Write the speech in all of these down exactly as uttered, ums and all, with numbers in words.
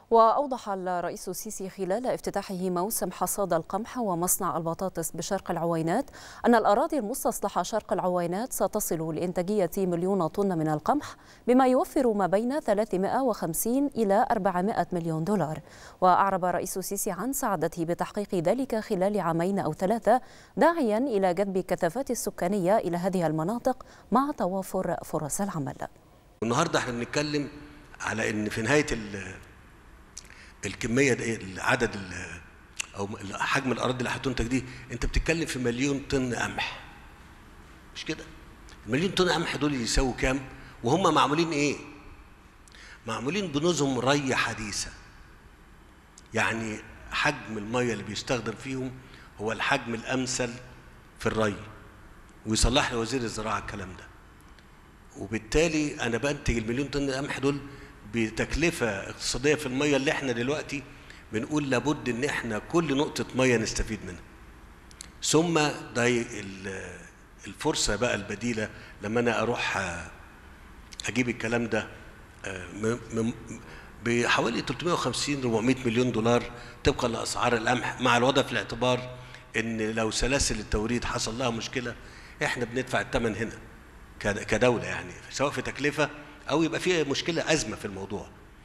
وأوضح الرئيس السيسي خلال افتتاحه موسم حصاد القمح ومصنع البطاطس بشرق العوينات أن الأراضي المستصلحة شرق العوينات ستصل لإنتاجية مليون طن من القمح، بما يوفر ما بين ثلاثمائة وخمسين إلى أربعمائة مليون دولار. وأعرب الرئيس السيسي عن سعادته بتحقيق ذلك خلال عامين أو ثلاثة، داعيا إلى جذب الكثافات السكانية إلى هذه المناطق مع توافر فرص العمل. النهارده احنا بنتكلم على ان في نهايه الكميه دي، عدد او حجم الاراضي اللي هتنتج دي، انت بتتكلم في مليون طن قمح، مش كده؟ المليون طن قمح دول يساووا كام؟ وهم معمولين ايه؟ معمولين بنظم ري حديثه. يعني حجم الميه اللي بيستخدم فيهم هو الحجم الامثل في الري، ويصلح لي وزير الزراعه الكلام ده. وبالتالي انا بنتج المليون طن قمح دول بتكلفه اقتصاديه في الميه اللي احنا دلوقتي بنقول لابد ان احنا كل نقطه ميه نستفيد منها. ثم ده الفرصه بقى البديله لما انا اروح اجيب الكلام ده بحوالي ثلاثمائة وخمسين أربعمائة مليون دولار طبقا لاسعار القمح، مع الوضع في الاعتبار ان لو سلاسل التوريد حصل لها مشكله احنا بندفع الثمن هنا كدوله، يعني سواء في تكلفه او يبقى في مشكله ازمه في الموضوع.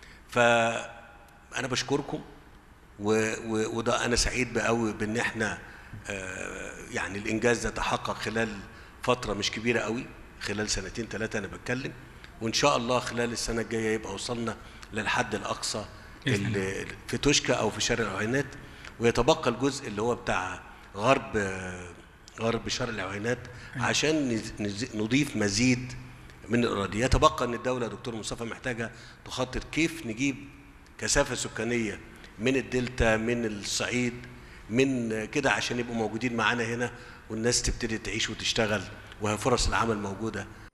فانا بشكركم، وده انا سعيد قوي بان احنا يعني الانجاز ده تحقق خلال فتره مش كبيره قوي، خلال سنتين ثلاثه انا بتكلم، وان شاء الله خلال السنه الجايه يبقى وصلنا للحد الاقصى اللي في توشكا او في شرق العوينات، ويتبقى الجزء اللي هو بتاع غرب غرب شرق العوينات عشان نضيف مزيد من الأراضي. يتبقى أن الدولة دكتور مصطفى محتاجة تخطط كيف نجيب كثافة سكانية من الدلتا، من الصعيد، من كده، عشان يبقوا موجودين معانا هنا والناس تبتدي تعيش وتشتغل وفرص العمل موجودة.